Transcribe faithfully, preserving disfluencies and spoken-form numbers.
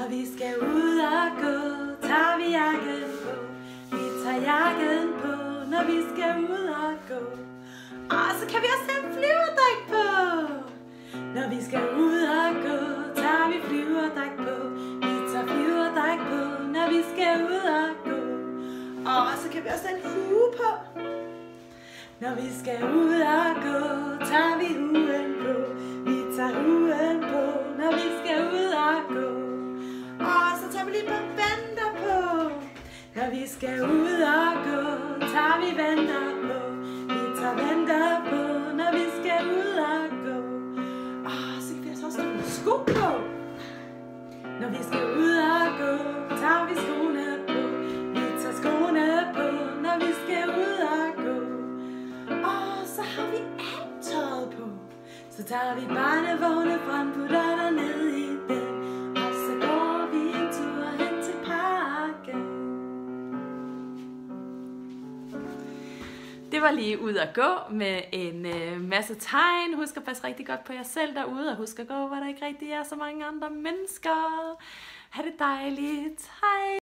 Når vi skal ud og gå, tager vi jakken på. Vi tager jakken på, når vi skal ud og gå. Og så kan vi også have flyverdræk på. Når vi skal ud og gå, tager vi flyverdræk på. Vi tager flyverdræk på, når vi skal ud og gå. Og så kan vi også have en hue på. Når vi skal ud og gå, tager vi huen på. Vi tager huen på, når vi skal ud og gå. Og så tager vi lige et par vanter på. Når vi skal ud og gå, tager vi vanter på. Vi tager vanter på, når vi skal ud og gå. Og så kan vi også have nogle sko på. Når vi skal ud og gå, tager vi skoene på. Vi tager skoene på, når vi skal ud og gå. Og så har vi alt tøjet på. Så tager vi barnevognen frem, putter der ned i den. Og så går vi en tur hen til parken. Det var lige ud at gå med en øh, masse tegn. Husk at passe rigtig godt på jer selv derude, og husk at gå, hvor der ikke rigtig er så mange andre mennesker. Ha' det dejligt. Hej!